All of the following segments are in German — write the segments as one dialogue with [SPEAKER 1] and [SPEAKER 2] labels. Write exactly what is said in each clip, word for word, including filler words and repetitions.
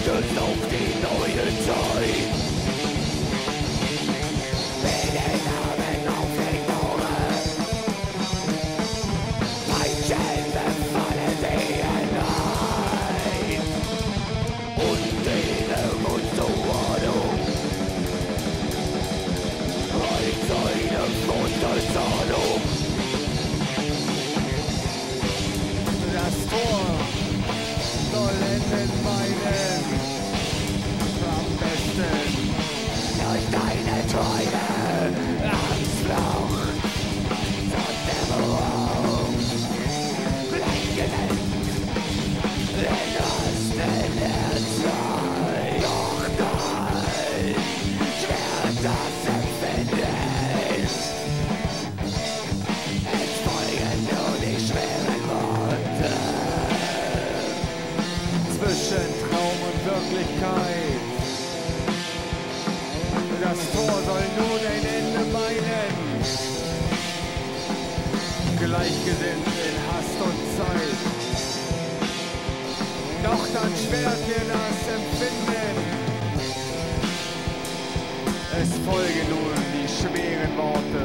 [SPEAKER 1] wartest auf die neue Zeit. Mit den Armen auf den Ohren, Peitschen befallen sie hinein. Und ihnen uns zur Warnung, als eine Unterzahlung.
[SPEAKER 2] Das Tor soll enden meinen am besten.
[SPEAKER 1] Durch deine Träume, Angstflucht, zur Dämmerung, gleichgedenkt, den Osten der Zeit. Doch dann schwer das Empfinden, es folgen nur die schweren Worte.
[SPEAKER 2] Zwischen Traum und Wirklichkeit. Das Tor soll nun ein Ende meinen. Gleichgesinnt in Hast und Zeit. Doch dann schwert mir das Empfinden. Es folgen nun die schweren Worte.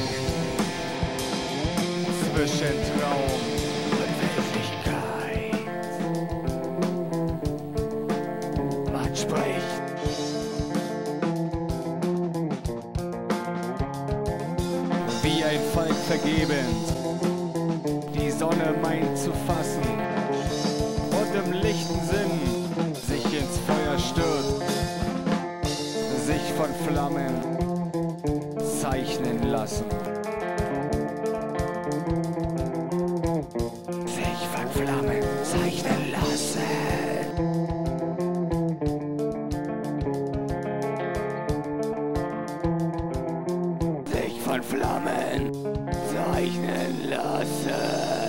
[SPEAKER 2] Zwischen Traum
[SPEAKER 1] Und Wirklichkeit. Man spricht.
[SPEAKER 2] wie ein Falk vergebend, die Sonne meint zu fassen und im lichten Sinn sich ins Feuer stürzt, sich von Flammen zeichnen lassen.
[SPEAKER 1] Sich von Flammen zeichnen lassen. Sich von Flammen zeichnen lassen.